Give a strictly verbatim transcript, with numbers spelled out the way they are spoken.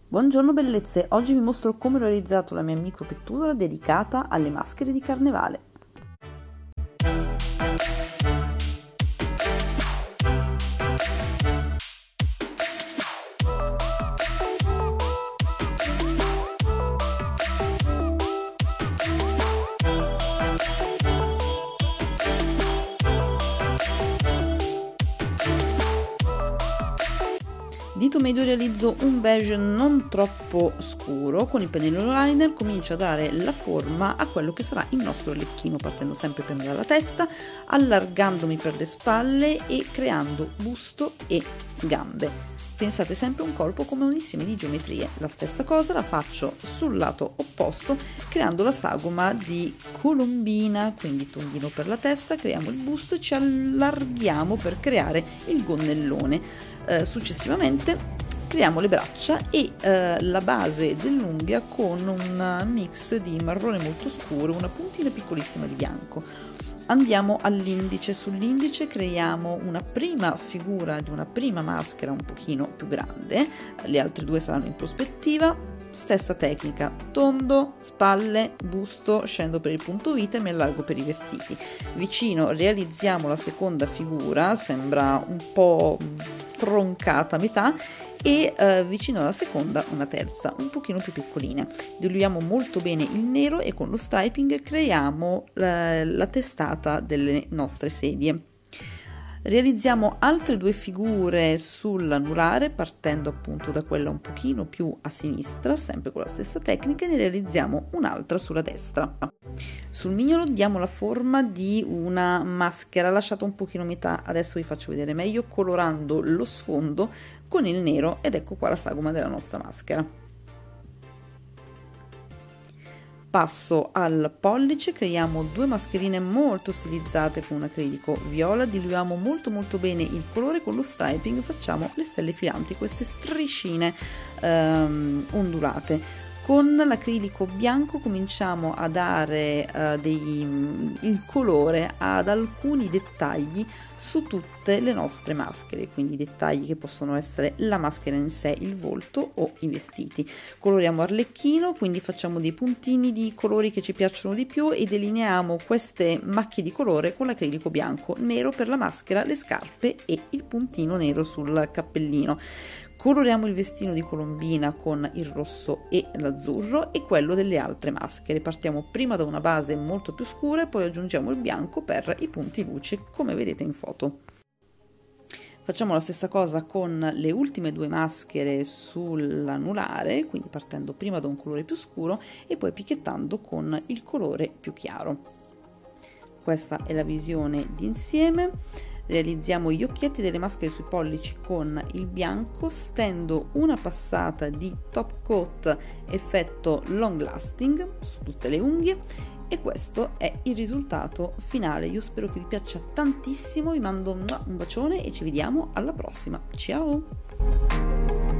Buongiorno bellezze, oggi vi mostro come ho realizzato la mia micro pittura dedicata alle maschere di carnevale. Dito medio realizzo un beige non troppo scuro, con il pennello liner comincio a dare la forma a quello che sarà il nostro orecchino, partendo sempre prima dalla testa, allargandomi per le spalle e creando busto e gambe. Pensate sempre a un corpo come un insieme di geometrie. La stessa cosa la faccio sul lato opposto, creando la sagoma di colombina, quindi tondino per la testa, creiamo il busto e ci allarghiamo per creare il gonnellone. Eh, successivamente creiamo le braccia e eh, la base dell'unghia con un mix di marrone molto scuro, una puntina piccolissima di bianco. Andiamo all'indice, sull'indice creiamo una prima figura di una prima maschera un pochino più grande, le altre due saranno in prospettiva. Stessa tecnica, tondo, spalle, busto, scendo per il punto vita e mi allargo per i vestiti. Vicino realizziamo la seconda figura, sembra un po' troncata a metà, e eh, vicino alla seconda una terza, un pochino più piccolina. Diluiamo molto bene il nero e con lo striping creiamo la, la testata delle nostre sedie. Realizziamo altre due figure sull'anulare, partendo appunto da quella un pochino più a sinistra, sempre con la stessa tecnica, e ne realizziamo un'altra sulla destra. Sul mignolo diamo la forma di una maschera lasciata un pochino a metà, adesso vi faccio vedere meglio colorando lo sfondo con il nero, ed ecco qua la sagoma della nostra maschera. Passo al pollice, creiamo due mascherine molto stilizzate con un acrilico viola, diluiamo molto molto bene il colore, con lo striping facciamo le stelle filanti, queste striscine ehm, ondulate. Con l'acrilico bianco cominciamo a dare uh, dei, il colore ad alcuni dettagli su tutte le nostre maschere, quindi dettagli che possono essere la maschera in sé, il volto o i vestiti. Coloriamo arlecchino, quindi facciamo dei puntini di colori che ci piacciono di più e delineiamo queste macchie di colore con l'acrilico bianco, nero per la maschera, le scarpe e il puntino nero sul cappellino. Coloriamo il vestino di colombina con il rosso e l'azzurro e quello delle altre maschere. Partiamo prima da una base molto più scura e poi aggiungiamo il bianco per i punti luce, come vedete in foto. Facciamo la stessa cosa con le ultime due maschere sull'anulare, quindi partendo prima da un colore più scuro e poi picchiettando con il colore più chiaro. Questa è la visione d'insieme. Realizziamo gli occhietti delle maschere sui pollici con il bianco, stendo una passata di top coat effetto long lasting su tutte le unghie e questo è il risultato finale. Io spero che vi piaccia tantissimo, vi mando un bacione e ci vediamo alla prossima. Ciao!